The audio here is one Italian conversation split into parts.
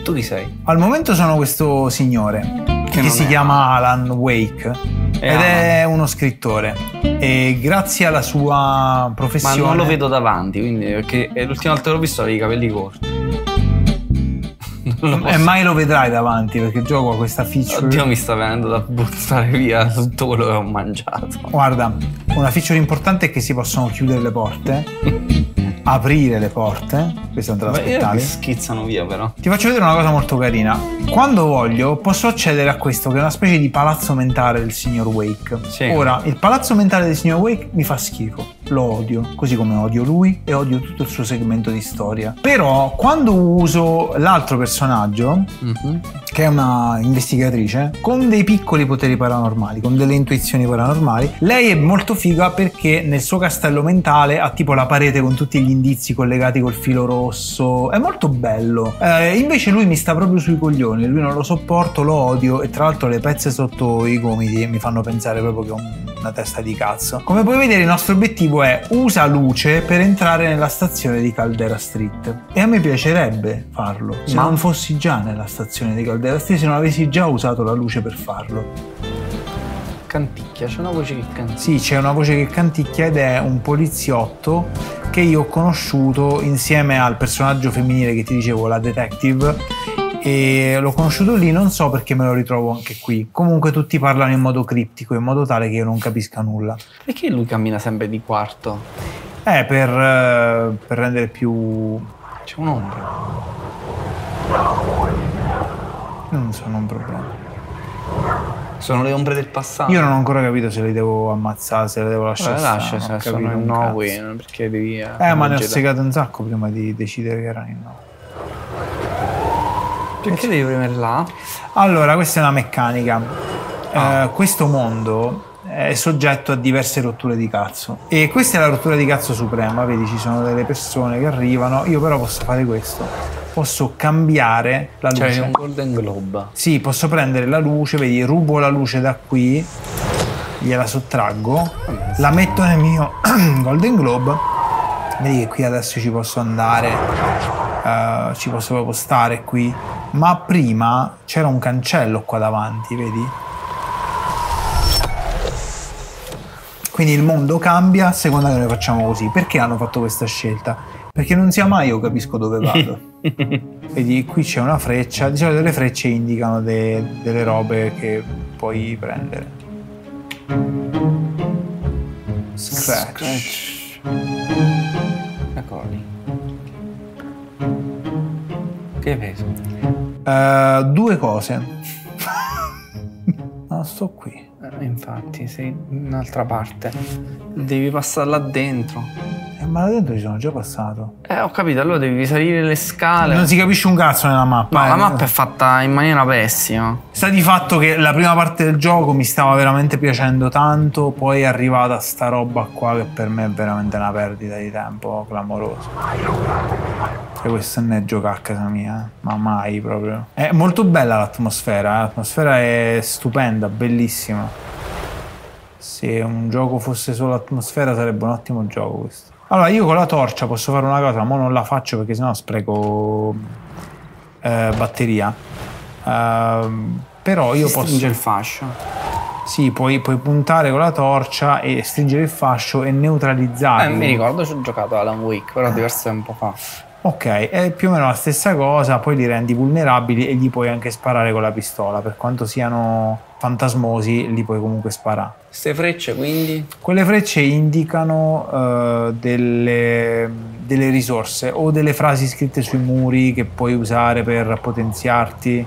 tu chi sei? Al momento sono questo signore che si chiama Alan Wake ed è uno scrittore e grazie alla sua professione... Ma non lo vedo davanti, quindi, perché l'ultima volta che l'ho visto aveva i capelli corti. E mai lo vedrai davanti perché gioco a questa feature. Oddio, mi sta venendo da buttare via tutto quello che ho mangiato. Guarda, una feature importante è che si possono chiudere le porte, aprire le porte. Questa non te l'aspettavi? Schizzano via però. Ti faccio vedere una cosa molto carina. Quando voglio posso accedere a questo che è una specie di palazzo mentale del signor Wake. Sì. Ora, il palazzo mentale del signor Wake mi fa schifo, lo odio, così come odio lui e odio tutto il suo segmento di storia. Però quando uso l'altro personaggio, che è una investigatrice con dei piccoli poteri paranormali, con delle intuizioni paranormali, lei è molto figa perché nel suo castello mentale ha tipo la parete con tutti gli indizi collegati col filo rosso, è molto bello. Invece lui mi sta proprio sui coglioni, lui non lo sopporto, lo odio e tra l'altro le pezze sotto i gomiti mi fanno pensare proprio che ho una testa di cazzo. Come puoi vedere il nostro obiettivo è usa luce per entrare nella stazione di Caldera Street e a me piacerebbe farlo se non fossi già nella stazione di Caldera Street, se non avessi già usato la luce per farlo. Canticchia, c'è una voce che canticchia. Sì, c'è una voce che canticchia ed è un poliziotto che io ho conosciuto insieme al personaggio femminile che ti dicevo, la detective, e l'ho conosciuto lì, non so perché me lo ritrovo anche qui. Comunque tutti parlano in modo criptico, in modo tale che io non capisca nulla. Perché lui cammina sempre di quarto? Per rendere più... C'è un'ombra. Non sono un problema. Sono le ombre del passato. Io non ho ancora capito se le devo ammazzare, se le devo lasciare lascia, stare. sono in no way, perché devi... ma ne ho segato un sacco prima di decidere che erano in no. Perché devi premere là? Allora, questa è una meccanica. Questo mondo è soggetto a diverse rotture di cazzo e questa è la rottura di cazzo suprema. Vedi, ci sono delle persone che arrivano, io però posso fare questo, posso cambiare la luce. Cioè un Golden Globe. Sì, posso prendere la luce, vedi, rubo la luce da qui, gliela sottraggo, la metto nel mio Golden Globe, vedi che qui adesso ci posso andare, ci posso proprio stare qui, ma prima c'era un cancello qua davanti, vedi? Quindi il mondo cambia a seconda che noi facciamo così. Perché hanno fatto questa scelta? Perché non sia mai io capisco dove vado. Vedi, qui c'è una freccia. Di solito le frecce indicano delle robe che puoi prendere. Scratch. Eccolo lì. Che hai preso? Due cose. No, sto qui. Infatti, sei in un'altra parte. Devi passare là dentro. Ma là dentro ci sono già passato. Ho capito, allora devi salire le scale. Non si capisce un cazzo nella mappa. No, la mappa è fatta in maniera pessima. Sta di fatto che la prima parte del gioco mi stava veramente piacendo tanto, poi è arrivata sta roba qua che per me è veramente una perdita di tempo clamorosa. E questo non è giocare a casa mia, ma mai proprio. È molto bella l'atmosfera, l'atmosfera è stupenda, bellissima. Se un gioco fosse solo atmosfera sarebbe un ottimo gioco questo. Allora io con la torcia posso fare una cosa, ma non la faccio perché sennò spreco batteria. Però io posso... Stringe il fascio. Sì, puoi puntare con la torcia e stringere il fascio e neutralizzare. Mi ricordo ci ho giocato Alan Wake, però diverso tempo fa. Ok, è più o meno la stessa cosa, poi li rendi vulnerabili e gli puoi anche sparare con la pistola, per quanto siano fantasmosi li puoi comunque sparare. Queste frecce quindi? Quelle frecce indicano delle risorse o delle frasi scritte sui muri che puoi usare per potenziarti.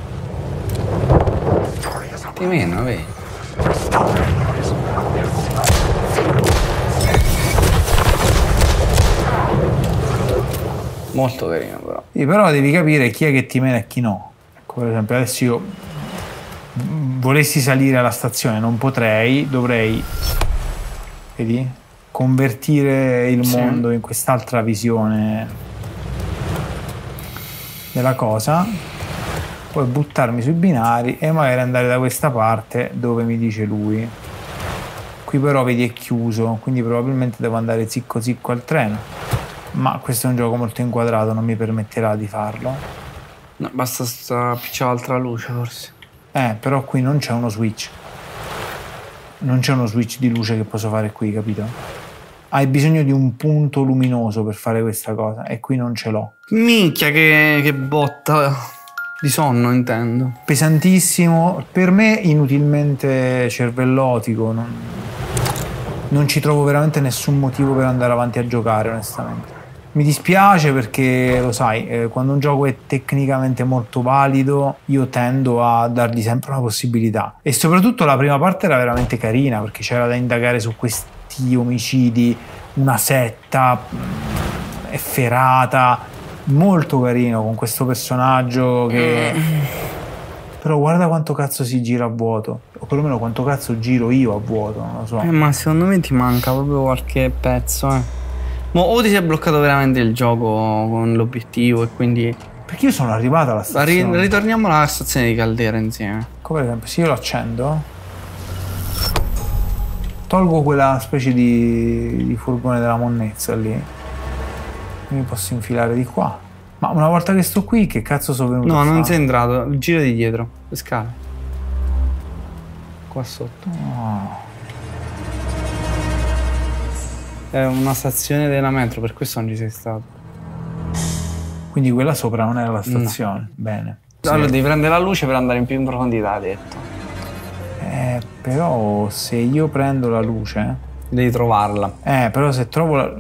Ti meno, vedi? Molto carino però. Sì, però devi capire chi è che ti mena e chi no. Ecco, per esempio adesso io volessi salire alla stazione, non potrei, dovrei, vedi, convertire il mondo in quest'altra visione della cosa, poi buttarmi sui binari e magari andare da questa parte dove mi dice lui. Qui però vedi è chiuso, quindi probabilmente devo andare zicco zicco al treno. Ma questo è un gioco molto inquadrato, non mi permetterà di farlo. No, basta picciare altra luce forse. Però qui non c'è uno switch. Non c'è uno switch di luce che posso fare qui, capito? Hai bisogno di un punto luminoso per fare questa cosa e qui non ce l'ho. Minchia che botta di sonno, intendo. Pesantissimo, per me inutilmente cervellotico, non ci trovo veramente nessun motivo per andare avanti a giocare, onestamente. Mi dispiace perché, lo sai, quando un gioco è tecnicamente molto valido, io tendo a dargli sempre una possibilità. E soprattutto la prima parte era veramente carina, perché c'era da indagare su questi omicidi, una setta efferata, molto carino con questo personaggio che... Però guarda quanto cazzo si gira a vuoto, o perlomeno quanto cazzo giro io a vuoto, non lo so. Ma secondo me ti manca proprio qualche pezzo, o ti sei bloccato veramente il gioco con l'obiettivo e quindi... Perché io sono arrivato alla stazione. Ritorniamo alla stazione di Caldera insieme. Come per esempio, se io lo accendo, tolgo quella specie di furgone della monnezza lì, mi posso infilare di qua. Ma una volta che sto qui, che cazzo sono venuto a fare? No, non sei entrato, gira di dietro, le scale. Qua sotto. Oh. È una stazione della metro, per questo non ci sei stato. Quindi quella sopra non era la stazione? No. Bene. Allora devi prendere la luce per andare in più in profondità, hai detto. Però se io prendo la luce... Devi trovarla. Però se trovo la...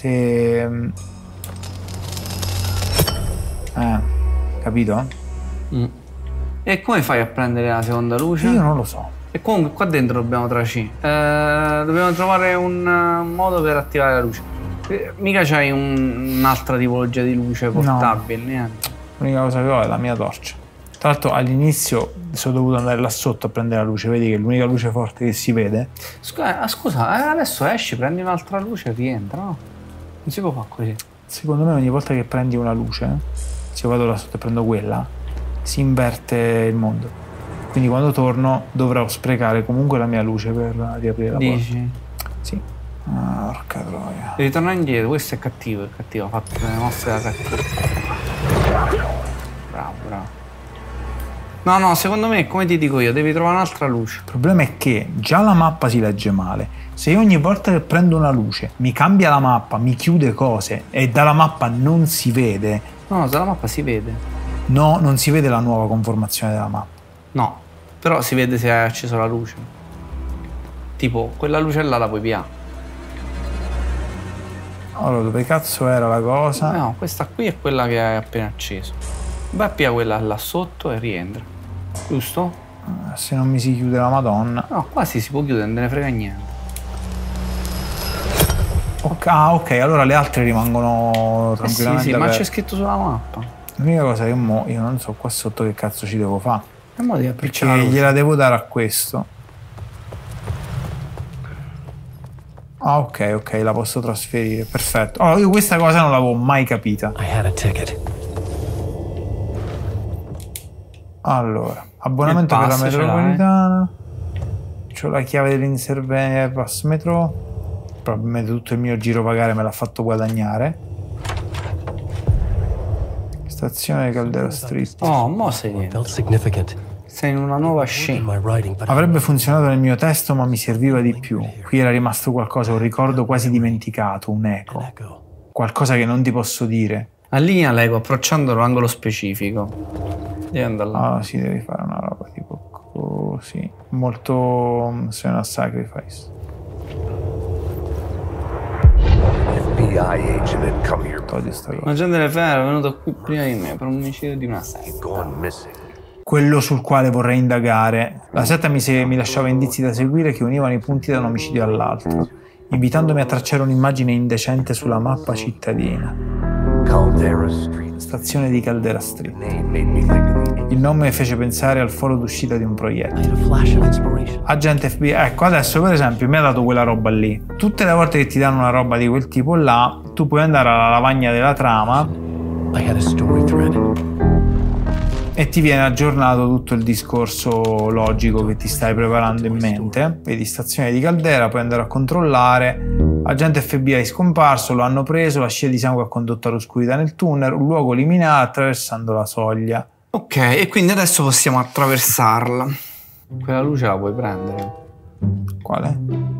capito? E come fai a prendere la seconda luce? Io non lo so. E comunque qua dentro dobbiamo dobbiamo trovare un modo per attivare la luce. Mica c'hai un'altra tipologia di luce portabile, niente. L'unica cosa che ho è la mia torcia. Tra l'altro all'inizio sono dovuto andare là sotto a prendere la luce, vedi che è l'unica luce forte che si vede. Scusa, adesso esci, prendi un'altra luce e rientra, no? Non si può fare così. Secondo me ogni volta che prendi una luce, se io vado là sotto e prendo quella, si inverte il mondo. Quindi quando torno dovrò sprecare comunque la mia luce per riaprire la porta. Dici? Sì. Porca troia. Devi tornare indietro, questo è cattivo, ha fatto le mosse da cattivo. Bravo. No, secondo me, come ti dico io, devi trovare un'altra luce. Il problema è che già la mappa si legge male. Se io ogni volta che prendo una luce mi cambia la mappa, mi chiude cose e dalla mappa non si vede. No, dalla mappa si vede. No, non si vede la nuova conformazione della mappa. No, però si vede se hai acceso la luce. Tipo, quella luce là la puoi piare. Allora, dove cazzo era la cosa? No, questa qui è quella che hai appena acceso. Vai a piare quella là sotto e rientra. Giusto? Se non mi si chiude la Madonna. No, qua si può chiudere, non te ne frega niente. Ok, allora le altre rimangono tranquillamente sì, ma c'è scritto sulla mappa. L'unica cosa che io non so qua sotto che cazzo ci devo fare. Perché la gliela devo dare a questo. Ok, la posso trasferire, perfetto. Allora, io questa cosa non l'avevo mai capita. Allora, abbonamento per la metropolitana. C'ho la chiave dell'inservente pass metro. Probabilmente tutto il mio giro pagare me l'ha fatto guadagnare. Stazione di Caldera Street. Oh, mo sei in una nuova scena. Avrebbe funzionato nel mio testo, ma mi serviva di più. Qui era rimasto qualcosa, un ricordo quasi dimenticato, un eco. Qualcosa che non ti posso dire. Allinea l'eco approcciando l'angolo specifico. Devi andare là. Sì, devi fare una roba tipo così. Molto Senna Sacrifice. FBI agent had come here. Togli sta cosa. Un agente del FBR è venuto qui prima di me per un omicidio di una setta. Gone missing. Quello sul quale vorrei indagare. La setta mi lasciava indizi da seguire che univano i punti da un omicidio all'altro, invitandomi a tracciare un'immagine indecente sulla mappa cittadina. Caldera Street. Stazione di Caldera Street. Name made me think of the... Il nome mi fece pensare al foro d'uscita di un proiettile. Agente FBI. Ecco, adesso per esempio mi ha dato quella roba lì. Tutte le volte che ti danno una roba di quel tipo là, tu puoi andare alla lavagna della trama e ti viene aggiornato tutto il discorso logico che ti stai preparando in mente. Vedi stazione di Caldera, puoi andare a controllare. Agente FBI scomparso, lo hanno preso, la scia di sangue ha condotto all'oscurità nel tunnel, un luogo liminare attraversando la soglia. Ok, e quindi adesso possiamo attraversarla. Quella luce la puoi prendere? Quale?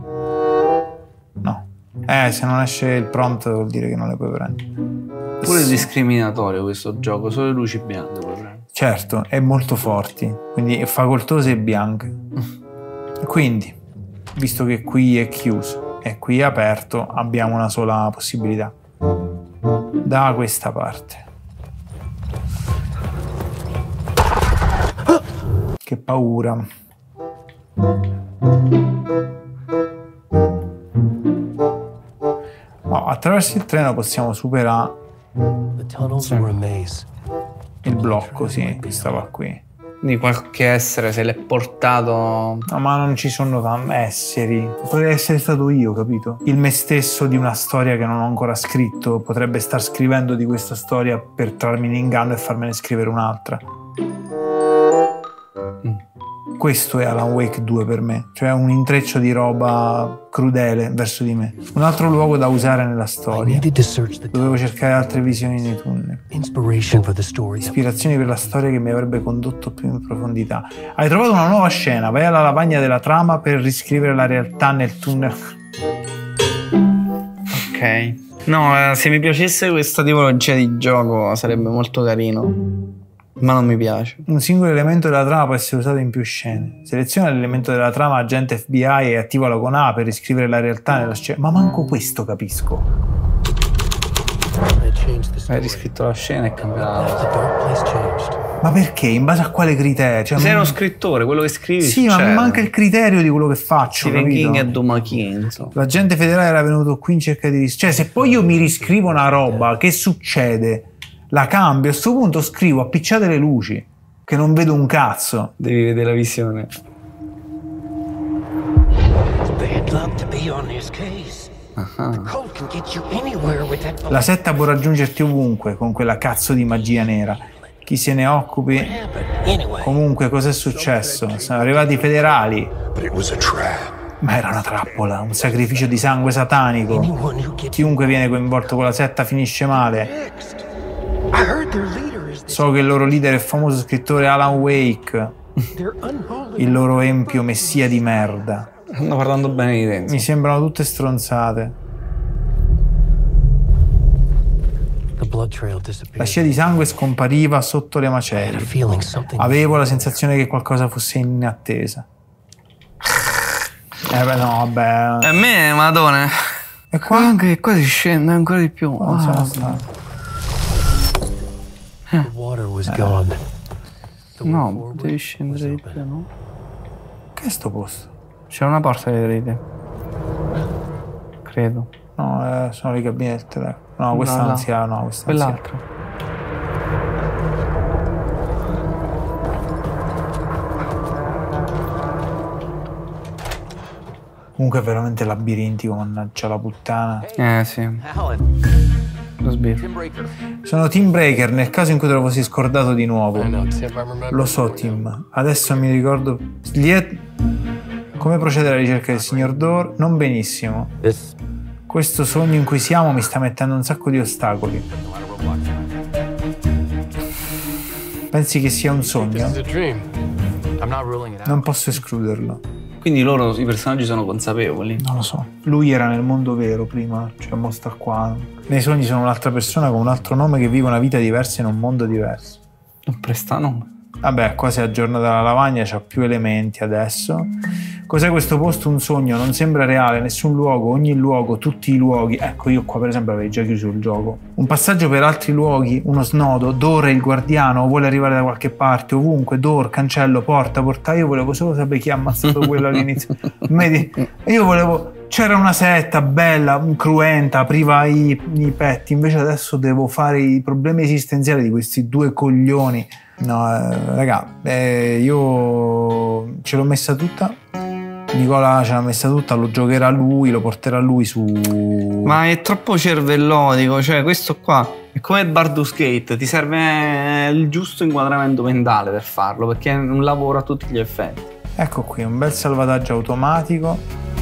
No. Se non esce il prompt vuol dire che non le puoi prendere. Pure discriminatorio questo gioco, solo le luci bianche puoi prendere. Certo, è molto forti, quindi facoltose e bianche. Quindi, visto che qui è chiuso e qui è aperto, abbiamo una sola possibilità. Da questa parte. Che paura. Oh, attraverso il treno possiamo superare il blocco, sì, che stava qui. Di qualche essere se l'è portato. No, ma non ci sono esseri. Potrei essere stato io, capito? Il me stesso di una storia che non ho ancora scritto potrebbe star scrivendo di questa storia per trarmi in inganno e farmene scrivere un'altra. Questo è Alan Wake 2 per me, cioè un intreccio di roba crudele verso di me. Un altro luogo da usare nella storia. Dovevo cercare altre visioni nei tunnel. Ispirazioni per la storia che mi avrebbe condotto più in profondità. Hai trovato una nuova scena, vai alla lavagna della trama per riscrivere la realtà nel tunnel. Ok. No, se mi piacesse questa tipologia di gioco sarebbe molto carino. Ma non mi piace. Un singolo elemento della trama può essere usato in più scene. Seleziona l'elemento della trama agente FBI e attivalo con A per riscrivere la realtà nella scena. Ma manco questo capisco. Hai riscritto la scena e cambiato. Ma perché? In base a quale criterio? Cioè, sei uno scrittore, quello che scrivi sì, succede. Ma mi manca il criterio di quello che faccio. Stephen King e Domachino. L'agente federale era venuto qui in cerca di cioè, se poi io mi riscrivo una roba, che succede? La cambio, a questo punto scrivo appicciate le luci, che non vedo un cazzo. Devi vedere la visione. La setta può raggiungerti ovunque con quella cazzo di magia nera. Chi se ne occupi. Comunque, cos'è successo? Sono arrivati i federali. Ma era una trappola, un sacrificio di sangue satanico. Chiunque viene coinvolto con la setta finisce male. So che il loro leader è il famoso scrittore Alan Wake, il loro empio messia di merda. Stanno parlando bene di dentro. Mi sembrano tutte stronzate. La scia di sangue scompariva sotto le macerie. Avevo la sensazione che qualcosa fosse in attesa. Beh, no, vabbè. A me, madonna. E qua? Anche qua si scende ancora di più. No, devi scendere di più, no? Che è sto posto? C'è una porta che vedete. Credo. No, sono i cabini del telefono. No, questa non si ha, no, questa quell'altra. Comunque è veramente labirintico, mannaggia la puttana. Sì. Lo sbirro. Sono Tim Breaker, nel caso in cui te lo fossi scordato di nuovo. Lo so, Tim. Adesso mi ricordo. Come procedere alla ricerca del signor Door? Non benissimo. Questo sogno in cui siamo mi sta mettendo un sacco di ostacoli. Pensi che sia un sogno? Non posso escluderlo. Quindi loro, i personaggi, sono consapevoli? Non lo so. Lui era nel mondo vero prima, cioè mo sta qua. Nei sogni sono un'altra persona con un altro nome che vive una vita diversa in un mondo diverso. Non presta nome. Vabbè, qua si è aggiornata la lavagna, c'ha più elementi adesso. Cos'è questo posto? Un sogno, non sembra reale, nessun luogo, ogni luogo, tutti i luoghi. Ecco, io qua per esempio avevo già chiuso il gioco. Un passaggio per altri luoghi, uno snodo, Door è il guardiano, vuole arrivare da qualche parte, ovunque, Door, cancello, porta. Io volevo solo sapere chi ha ammazzato quello all'inizio. Io volevo... C'era una setta bella, cruenta, apriva i petti, invece adesso devo fare i problemi esistenziali di questi due coglioni. No, raga, io ce l'ho messa tutta. Nicola ce l'ha messa tutta, lo giocherà lui, lo porterà lui su... Ma è troppo cervellotico, cioè questo qua è come Baldur's Gate, ti serve il giusto inquadramento mentale per farlo, perché è un lavoro a tutti gli effetti. Ecco qui, un bel salvataggio automatico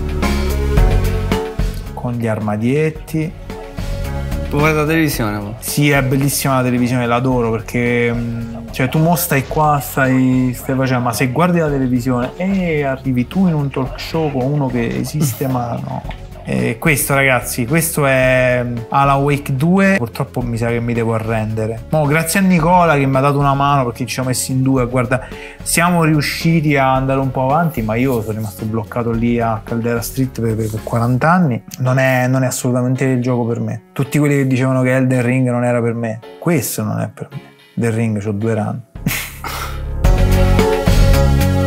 con gli armadietti. Tu vuoi la televisione? Sì, è bellissima la televisione, l'adoro perché cioè tu mo stai qua, stai facendo, ma se guardi la televisione e arrivi tu in un talk show con uno che esiste, ma no. Questo ragazzi, questo è Alan Wake 2. Purtroppo mi sa che mi devo arrendere. Grazie a Nicola che mi ha dato una mano, perché ci ho messi in due. Guarda, siamo riusciti a andare un po' avanti, ma io sono rimasto bloccato lì a Caldera Street per 40 anni. Non è assolutamente il gioco per me. Tutti quelli che dicevano che Elden Ring non era per me, questo non è per me. Del Ring c'ho 2 run.